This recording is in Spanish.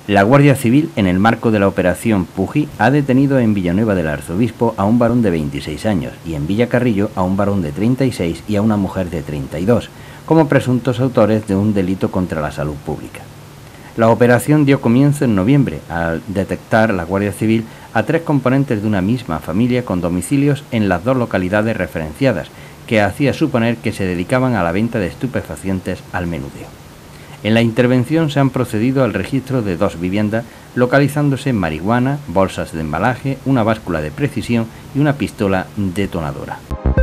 La Guardia Civil, en el marco de la operación Puji, ha detenido en Villanueva del Arzobispo a un varón de 26 años y en Villacarrillo a un varón de 36 y a una mujer de 32, como presuntos autores de un delito contra la salud pública. La operación dio comienzo en noviembre, al detectar la Guardia Civil a 3 componentes de una misma familia con domicilios en las 2 localidades referenciadas, que hacía suponer que se dedicaban a la venta de estupefacientes al menudeo. En la intervención se han procedido al registro de 2 viviendas, localizándose marihuana, bolsas de embalaje, una báscula de precisión y una pistola detonadora.